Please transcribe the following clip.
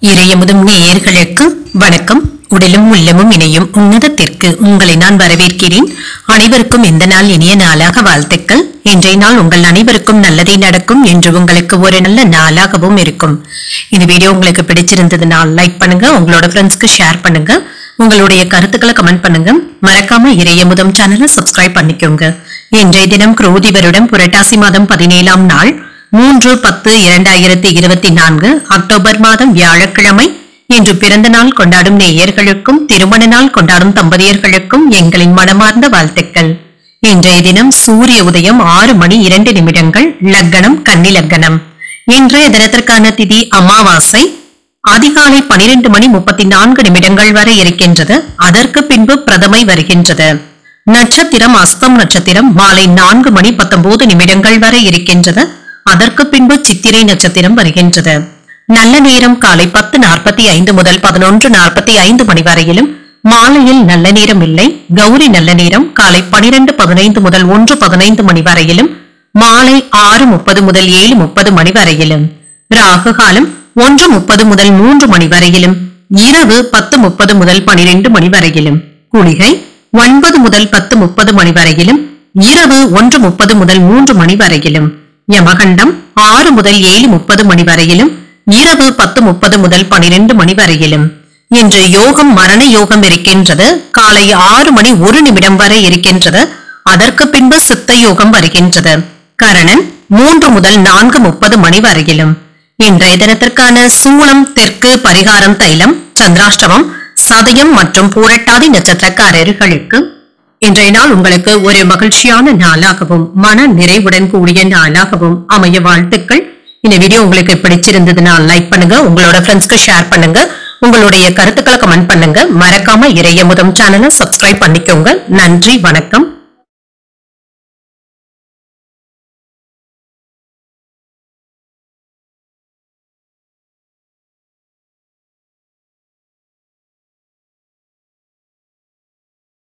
இறையமுதும் நேயர்களுக்கு வணக்கம். உடலும் உள்ளமும் இணையும் உன்னதத்திற்கு உங்களை நான் வரவேற்கிறேன். அனைவருக்கும் இந்த நாள் இனிய நாளாக வாழ்த்துக்கள். இன்றைய நாள் உங்கள் அனைவருக்கும் நல்லதே நடக்கும் என்று உங்களுக்கு ஒரு நல்ல நாளாகவும் இருக்கும். இந்த வீடியோ உங்களுக்கு பிடிச்சிருந்ததுனால் லைக் பண்ணுங்க, உங்களோட ஃப்ரெண்ட்ஸ்க்கு ஷேர் பண்ணுங்க, உங்களுடைய கருத்துக்களை கமெண்ட் பண்ணுங்க. மறக்காம இறையமுதம் சேனலை சப்ஸ்கிரைப் பண்ணிக்கோங்க. இன்றைய தினம் குரோதி வருடம் புரட்டாசி மாதம் 17ஆம் நாள் 3/10/2024 அக்டோபர் மாதம் வியாழக்கிழமை. இன்று பிறந்த நாள் கொண்டாடும் நேயர்களுக்கும் திருமண நாள் கொண்டாடும் தம்பதியர்களுக்கும் எங்களின் மனமார்ந்த வாழ்த்துக்கள். இன்றைய தினம் சூரிய உதயம் 6:02 லக்னம் கன்னி லக்னம். இன்றைய தினத்திற்கான திதி அமாவாசை அதிகாலை 12:34 வரை இருக்கின்றது. அதற்கு பின்பு பிரதமை வருகின்றது. நட்சத்திரம் அஸ்தம் நட்சத்திரம் மாலை 4:19 வரை இருக்கின்றது. அதற்கு பின்பு சித்திரை நட்சத்திரம் வருகின்றது. நல்ல நேரம் காலை 10:45 முதல் 11:45 மணி வரையிலும், மாலையில் நல்ல நேரம் இல்லை. கௌரி நல்ல நேரம் காலை 12:15 முதல் 1:15 மணி வரையிலும், மாலை 6:30 முதல் 7:30 மணி வரையிலும், ராகு காலம் 1:30 முதல் 3 மணி வரையிலும், இரவு 10:30 முதல் 12 மணி வரையிலும், குளிகை 9 முதல் 10:30 மணி வரையிலும், இரவு 1:30 முதல் 3 மணி வரையிலும், யமகண்டம் 6 முதல் 7:30 மணி வரையிலும், இரவு 10:30 முதல் 12 மணி வரையிலும். இன்று யோகம் மரண யோகம் இருக்கின்றது. காலை 6:01 வரை இருக்கின்றது. அதற்கு பின்பு சித்த யோகம் வருகின்றது. கரணன் 3 முதல் 4:30 மணி வரையிலும். இன்றைய தினத்திற்கான சூளம் தெற்கு, பரிகாரம் தைலம், சந்திராஷ்டமம் சதயம் மற்றும் பூரட்டாதி நட்சத்திரக்காரர்களுக்கு இன்றைய நாள் உங்களுக்கு ஒரு மகிழ்ச்சியான நாளாகவும் மன நிறைவுடன் கூடிய நாளாகவும் அமைய வாழ்த்துக்கள். இந்த வீடியோ உங்களுக்கு பிடிச்சிருந்ததுனால் லைக் பண்ணுங்க, உங்களோட ஃப்ரெண்ட்ஸ்க்கு ஷேர் பண்ணுங்க, உங்களுடைய கருத்துக்களை கமெண்ட் பண்ணுங்க. மறக்காம இறையமுதம் சேனலை சப்ஸ்கிரைப் பண்ணிக்கோங்க. நன்றி, வணக்கம்.